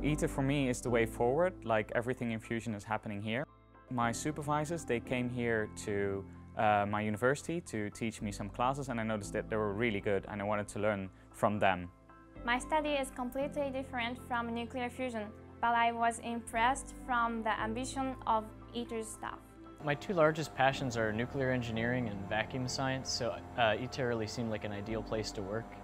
ITER for me is the way forward, like everything in fusion is happening here. My supervisors, they came here to my university to teach me some classes, and I noticed that they were really good and I wanted to learn from them. My study is completely different from nuclear fusion, but I was impressed from the ambition of ITER's staff. My two largest passions are nuclear engineering and vacuum science, so ITER really seemed like an ideal place to work.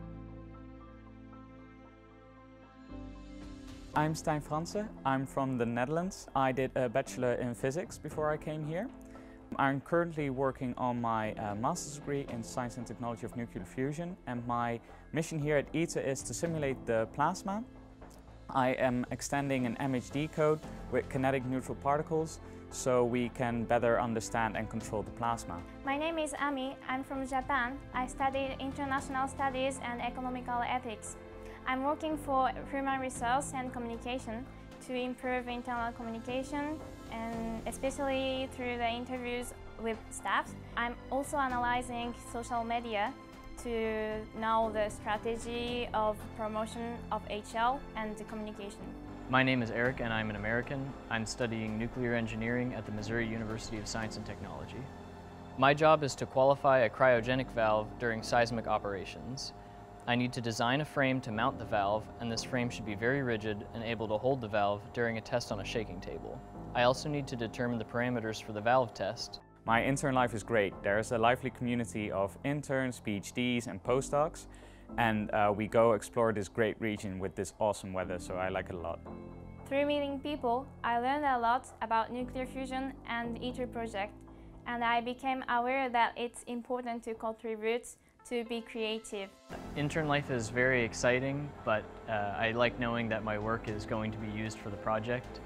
I'm Stijn Franse. I'm from the Netherlands. I did a bachelor in physics before I came here. I'm currently working on my master's degree in science and technology of nuclear fusion, and my mission here at ITER is to simulate the plasma. I am extending an MHD code with kinetic neutral particles so we can better understand and control the plasma. My name is Ami. I'm from Japan. I studied international studies and economical ethics. I'm working for human resource and communication to improve internal communication, and especially through the interviews with staff. I'm also analyzing social media to know the strategy of promotion of HL and the communication. My name is Eric and I'm an American. I'm studying nuclear engineering at the Missouri University of Science and Technology. My job is to qualify a cryogenic valve during seismic operations. I need to design a frame to mount the valve, and this frame should be very rigid and able to hold the valve during a test on a shaking table. I also need to determine the parameters for the valve test. My intern life is great. There's a lively community of interns, PhDs and postdocs, and we go explore this great region with this awesome weather, so I like it a lot. Through meeting people, I learned a lot about nuclear fusion and ITER project, and I became aware that it's important to contribute to be creative. Intern life is very exciting, but I like knowing that my work is going to be used for the project.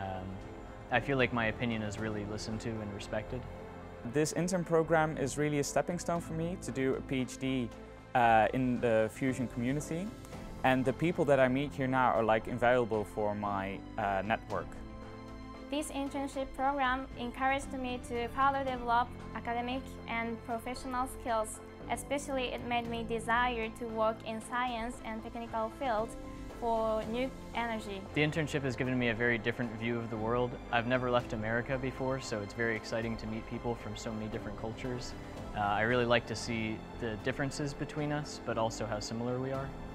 I feel like my opinion is really listened to and respected. This intern program is really a stepping stone for me to do a PhD in the fusion community, and the people that I meet here now are like invaluable for my network. This internship program encouraged me to further develop academic and professional skills. Especially, it made me desire to work in science and technical fields for new energy. The internship has given me a very different view of the world. I've never left America before, so it's very exciting to meet people from so many different cultures. I really like to see the differences between us, but also how similar we are.